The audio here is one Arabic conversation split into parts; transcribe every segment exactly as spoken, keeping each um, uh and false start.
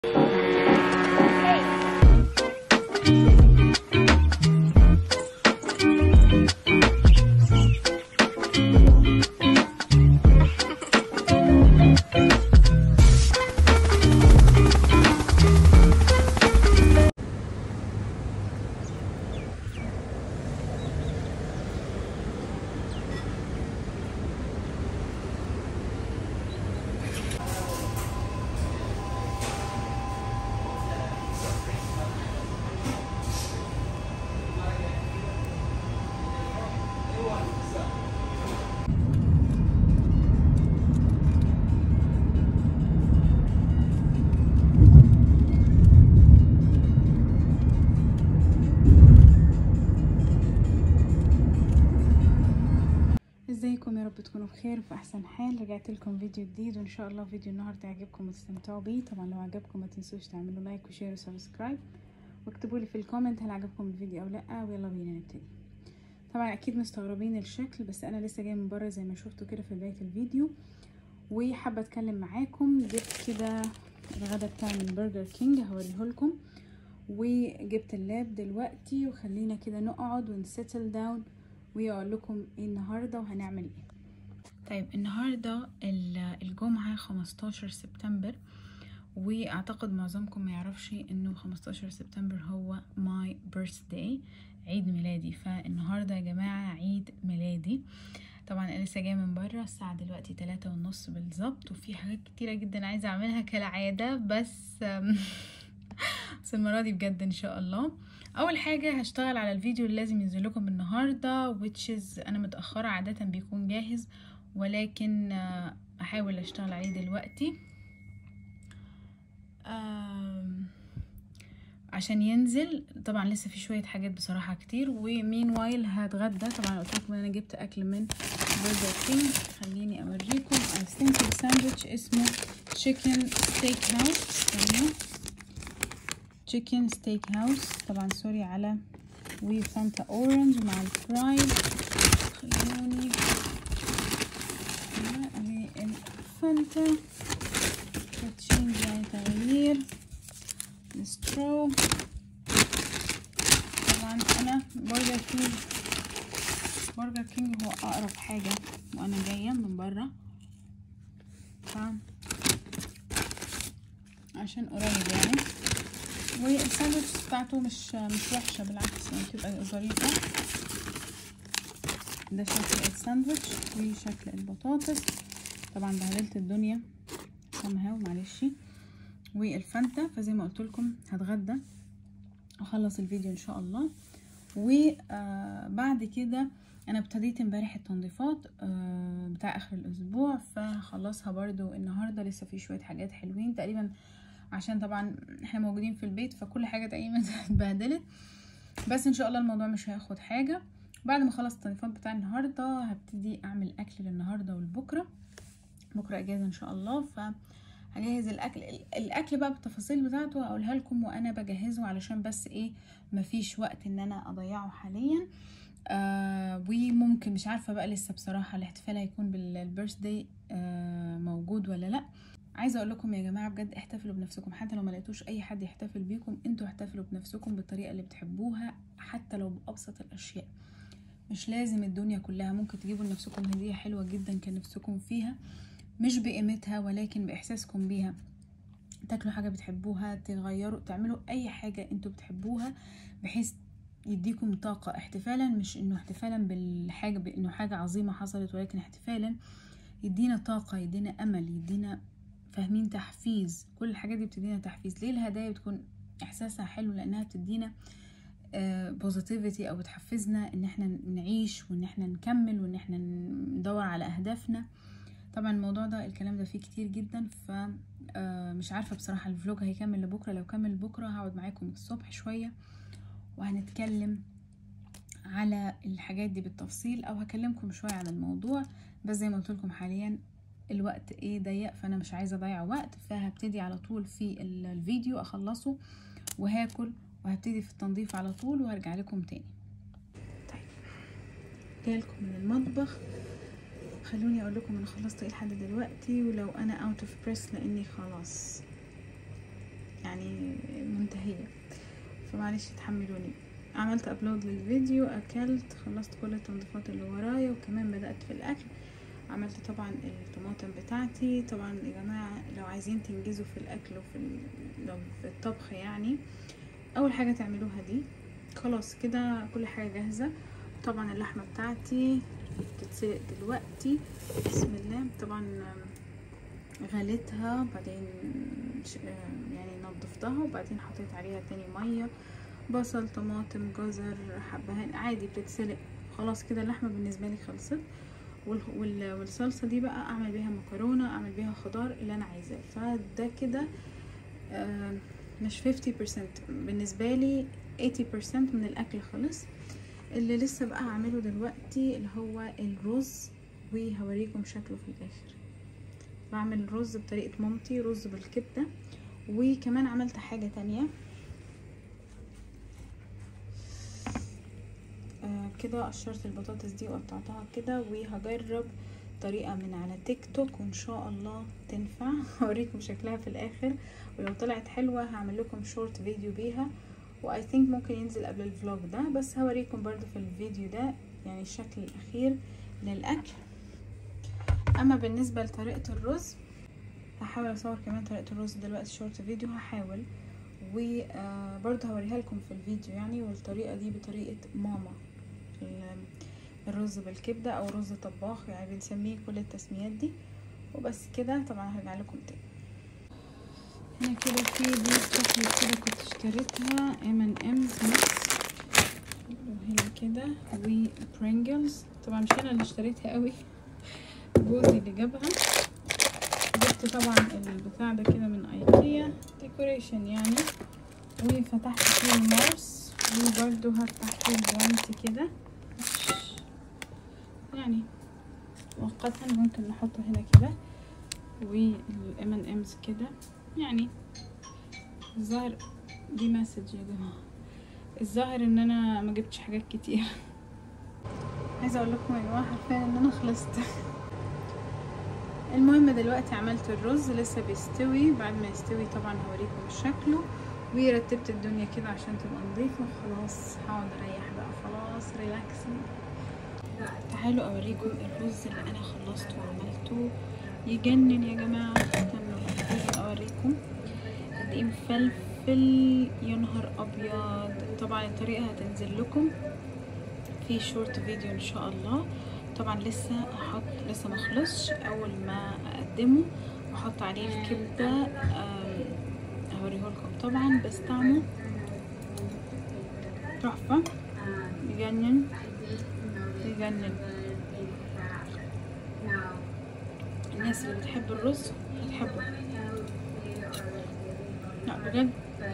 ازيكم؟ يا رب تكونوا بخير وفي احسن حال. رجعت لكم فيديو جديد وان شاء الله فيديو النهارده يعجبكم وتستمتعوا بيه. طبعا لو عجبكم ما تنسوش تعملوا لايك وشير وسبسكرايب واكتبوا لي في الكومنت هل عجبكم الفيديو او لا، ويلا بينا نبتدي. طبعا اكيد مستغربين الشكل، بس انا لسه جايه من بره زي ما شفتوا كده في بدايه الفيديو، وحابه اتكلم معاكم. جبت كده الغدا بتاعي من برجر كينج هوريه لكم، وجبت اللاب دلوقتي، وخلينا كده نقعد ونسيتل داون واقول لكم ايه النهارده وهنعمل ايه. طيب النهارده الجمعه خمستاشر سبتمبر، واعتقد معظمكم ما يعرفش انه خمستاشر سبتمبر هو ماي بيرثداي، عيد ميلادي. فالنهارده يا جماعه عيد ميلادي. طبعا انا لسه جايه من بره، الساعه دلوقتي تلاتة ونص بالظبط، وفي حاجات كتيره جدا عايزه اعملها كالعاده، بس بس المره دي بجد ان شاء الله. اول حاجه هشتغل على الفيديو اللي لازم ينزل لكم النهارده، which is انا متاخره، عاده بيكون جاهز ولكن احاول اشتغل عليه دلوقتي عشان ينزل. طبعا لسه في شويه حاجات بصراحه كتير. ومين وايل هتغدى. طبعا قلت لكم انا جبت اكل من برجر كينج، خليني اوريكم. اي ثينك الساندوتش اسمه تشيكن ستيك هاوس، تشيكن ستيك هاوس. طبعا سوري على وفانتا اورنج مع الفرايد. خلوني ادي الفانتا كاتشين زي تغيير السترو. طبعا انا برجر كينج برجر كينج هو اقرب حاجه وانا جايه من بره، ف عشان قريب يعني. والساندوتش بتاعته مش مش وحشه، بالعكس يعني بتبقى ظريفه. ده شكل الساندوتش وشكل البطاطس. طبعا بهدلت الدنيا somehow معلش. والفانتا. فزي ما قلت لكم هتغدى اخلص الفيديو ان شاء الله. وبعد كده انا ابتديت امبارح التنظيفات بتاع اخر الاسبوع، فخلصها برضو النهارده. لسه في شويه حاجات حلوين تقريبا، عشان طبعا احنا موجودين في البيت فكل حاجه تقريبا اتبهدلت، بس ان شاء الله الموضوع مش هياخد حاجه. بعد ما اخلص التنظيفات بتاع النهارده هبتدي اعمل اكل للنهارده ولبكره. بكره اجازه ان شاء الله، فهجهز الاكل. الاكل بقى بالتفاصيل بتاعته هقولها لكم وانا بجهزه، علشان بس ايه مفيش وقت ان انا اضيعه حاليا. آه وممكن مش عارفه بقى لسه بصراحه الاحتفال هيكون بالبيرث داي آه موجود ولا لا. عايزه اقول لكم يا جماعه بجد احتفلوا بنفسكم، حتى لو ما لقيتوش اي حد يحتفل بيكم، انتوا احتفلوا بنفسكم بالطريقه اللي بتحبوها، حتى لو بابسط الاشياء. مش لازم الدنيا كلها، ممكن تجيبوا لنفسكم هديه حلوه جدا كان نفسكم فيها، مش بقيمتها ولكن باحساسكم بيها. تاكلوا حاجه بتحبوها، تغيروا، تعملوا اي حاجه انتوا بتحبوها بحيث يديكم طاقه. احتفالا مش انه احتفالا بالحاجه بانه حاجه عظيمه حصلت، ولكن احتفالا يدينا طاقه، يدينا امل، يدينا فاهمين تحفيز. كل الحاجات دي بتدينا تحفيز. ليه الهدايا بتكون احساسها حلو؟ لانها بتدينا بوزيتيفيتي او بتحفزنا ان احنا نعيش وان احنا نكمل وان احنا ندور على اهدافنا. طبعا الموضوع ده الكلام ده فيه كتير جدا، ف مش عارفه بصراحه الفلوج هيكمل لبكره. لو كمل بكره هقعد معاكم الصبح شويه وهنتكلم على الحاجات دي بالتفصيل، او هكلمكم شويه عن الموضوع. بس زي ما قلت لكم حاليا الوقت ايه ضيق، فانا مش عايزه اضيع وقت، فهبتدي على طول في الفيديو اخلصه وهاكل وهبتدي في التنظيف على طول وهرجع لكم تاني. طيب جايلكم من المطبخ، خلوني اقول لكم انا خلصت ايه لحد دلوقتي، ولو انا اوت اوف بريس لاني خلاص يعني منتهية، فمعلش تحملوني. عملت ابلود للفيديو، اكلت، خلصت كل التنظيفات اللي ورايا، وكمان بدأت في الاكل. عملت طبعا الطماطم بتاعتي. طبعا يا جماعة لو عايزين تنجزوا في الاكل وفي لو في الطبخ يعني، اول حاجة تعملوها دي. خلاص كده كل حاجة جاهزة. طبعا اللحمة بتاعتي بتتسلق دلوقتي، بسم الله. طبعا غليتها، بعدين يعني نضفتها، وبعدين حطيت عليها تاني مية، بصل، طماطم، جزر، حبهان، عادي بتتسلق. خلاص كده اللحمة بالنسبة لي خلصت. والصلصة دي بقى اعمل بيها مكرونة، اعمل بيها خضار اللي انا عايزاه. فده كده آه مش خمسين بالمية بالنسبة لي، ثمانين بالمية من الاكل خلص. اللي لسه بقى هعمله دلوقتي اللي هو الرز، وهوريكم شكله في الاخر. بعمل رز بطريقة مامتي، رز بالكبدة. وكمان عملت حاجة تانية آه كده، قشرت البطاطس دي وقطعتها كده، وهجرب طريقة من على تيك توك وان شاء الله تنفع. هوريكم شكلها في الاخر، ولو طلعت حلوة هعمل لكم شورت فيديو بيها، واي ثينك ممكن ينزل قبل الفلوج ده، بس هوريكم برضو في الفيديو ده يعني الشكل الاخير للاكل. اما بالنسبة لطريقة الرز، هحاول اصور كمان طريقة الرز دلوقتي شورت فيديو، هحاول وبرضه هوريها لكم في الفيديو يعني. والطريقة دي بطريقة ماما، الرز بالكبدة او رز طباخ يعني بنسميه كل التسميات دي. وبس كده، طبعا هرجع لكم تاني. هنا كده في دي شوكليت كده كنت اشتريتها، ام ان امز ميكس، وهنا كده وبرينجلز. طبعا مش انا اللي اشتريتها قوي، جوزي اللي جابها. جبت طبعا البتاع ده كده من ايكيا، ديكوريشن يعني. وفتحت فيه المارس، وبرده هفتح فيه الجوانتي كده يعني مؤقتا، ممكن نحطه هنا كده. والام ان امز كده يعني. الظاهر دي مسج يا جماعه، الظاهر ان انا ما جبتش حاجات كتير. عايزه اقول لكم يا جماعه حرفيا ان انا خلصت. المهم دلوقتي عملت الرز لسه بيستوي، بعد ما يستوي طبعا هوريكم شكله. ورتبت الدنيا كده عشان تبقى نظيفه. وخلاص هقعد اريح بقى، خلاص ريلاكسنج. تعالوا اوريكم الرز اللي انا خلصته وعملته، يجنن يا جماعه. استنوا اوريكم قد ايه مفلفل، يا نهار ابيض. طبعا الطريقه هتنزل لكم في شورت فيديو ان شاء الله. طبعا لسه هحط، لسه ما خلصش. اول ما اقدمه واحط عليه الكبده هوريه لكم طبعا، بس طعمه تحفه، يجنن يجنن. الناس اللي بتحب الرز هتحبه، لا بجد.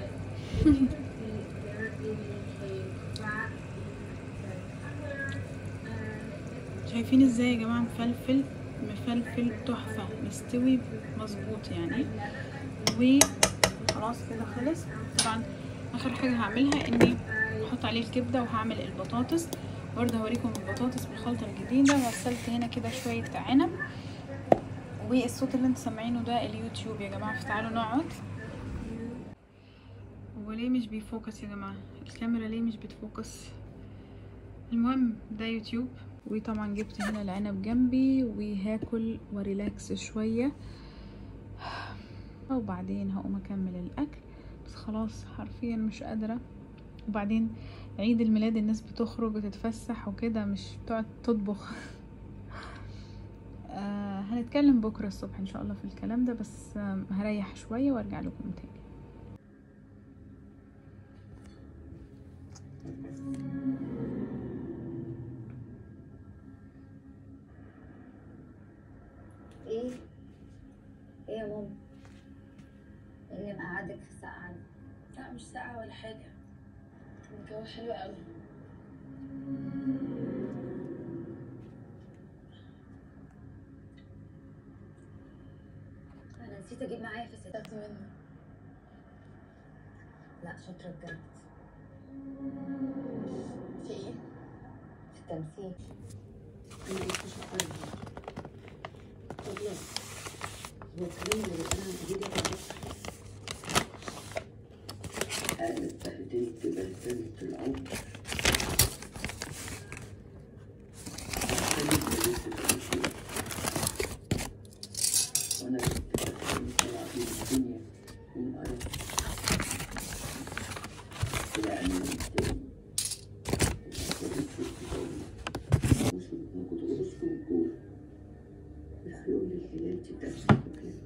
شايفين ازاي يا جماعه؟ مفلفل مفلفل تحفه، مستوي مظبوط يعني. وخلاص كده خلص. طبعا اخر حاجه هعملها اني احط عليه الكبده، وهعمل البطاطس برضه. هوريكم البطاطس بالخلطه الجديده. غسلت هنا كده شويه عنب، والصوت اللي انتوا سامعينه ده اليوتيوب يا جماعه، فتعالوا نقعد. وليه مش بيفوكس يا جماعه الكاميرا؟ ليه مش بتفوكس؟ المهم ده يوتيوب. وطبعا جبت هنا العنب جنبي، وهاكل وريلاكس شويه، وبعدين هقوم اكمل الاكل. بس خلاص حرفيا مش قادره. وبعدين عيد الميلاد الناس بتخرج وتتفسح وكده، مش بتقعد تطبخ. آه هنتكلم بكره الصبح ان شاء الله في الكلام ده، بس آه هريح شويه وارجع لكم تاني. ايه ايه يا ماما؟ ايه اللي مقعدك في السقعه؟ لا مش ساقعه ولا حاجه، الجو حلو قوي. انا نسيت اجيب معايا في تاخدي منه. لا شاطره بجد. في ايه؟ في التمثيل. انا لسه شاطره. طب لا هو الكلام اللي بيتقال عن ايدي ده أنا اتبهدلت بهدلة العمر. وأنا كنت طالع في الدنيا من أرض يعني من الدنيا. كنت برسكم الجول الحلول الحياة تدخل كده.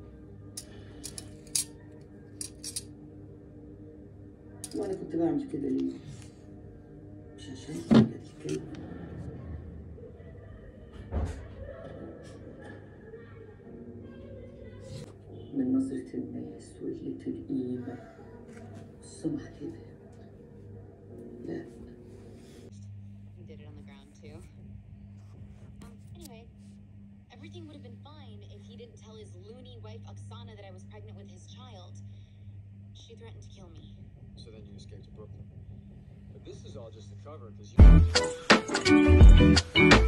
وأنا كنت بعمل كده ليه؟ مش عشان أتكلم. من نظرة الناس وقلة القيمة والسمعة كده. لا. He did it on the ground too. Um, anyway, everything would have been fine if he didn't tell his loony wife Oksana that I was pregnant with his child. She threatened to kill me. So then you escaped to Brooklyn. But this is all just a cover because you...